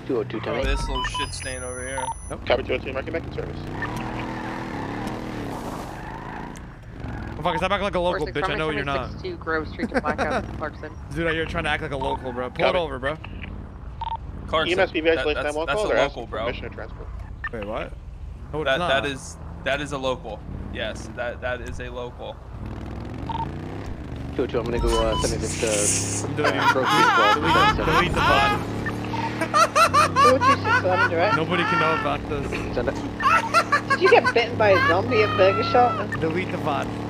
202 Oh, this little shit stain over here. Nope. Copy 202, marking back in service. Motherfucker, stop acting like a local bitch. I know you're not. 62 Grove Street to Blackout, Clarkson. Dude out here trying to act like a local, bro. Pull it over, bro. Clarkson, EMS BVS list 911 that's call. a They're local, asking bro. permission to transport. Wait, what? No, it's not. That is a local. Yes, that is a local. 202, I'm gonna go send this to Delete the VOD. 20267 direct. Nobody can know about this. Send it. Did you get bitten by a zombie at Burger Shot? Delete the VOD.